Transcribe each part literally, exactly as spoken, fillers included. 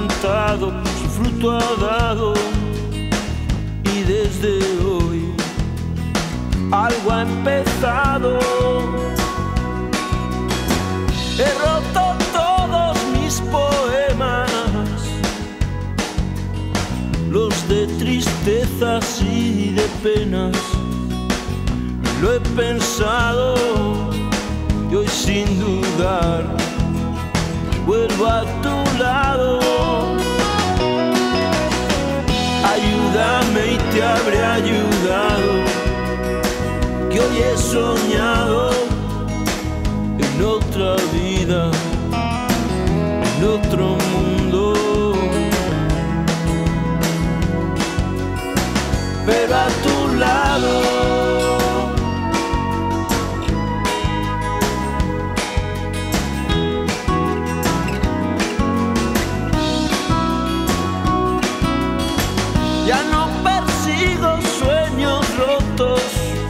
plantado, su fruto ha dado, y desde hoy algo ha empezado. He roto todos mis poemas, los de tristezas y de penas. Lo he pensado y hoy sin dudar vuelvo a tu lado. Ayúdame y te habré ayudado, que hoy he soñado en otra vida, en otro mundo. Pero a tu lado ya no persigo sueños rotos,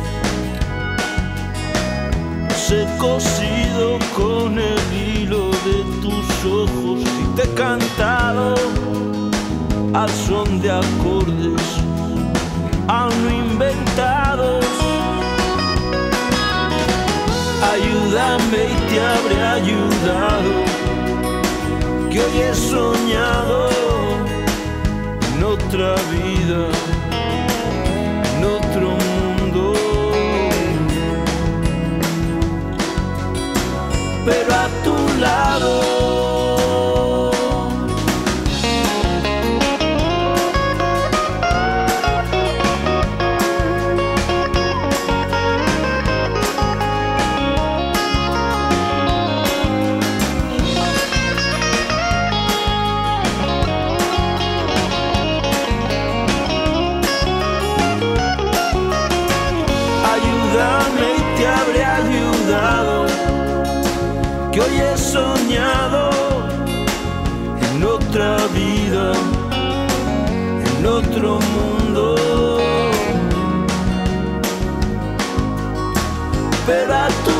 los he cosido con el hilo de tus ojos y te he cantado al son de acordes aún no inventados. Ayúdame y te habré ayudado, que hoy he soñado en otra vida, en otro mundo. Pero a tu lado y te habré ayudado, que hoy he soñado en otra vida, en otro mundo. Pero a tu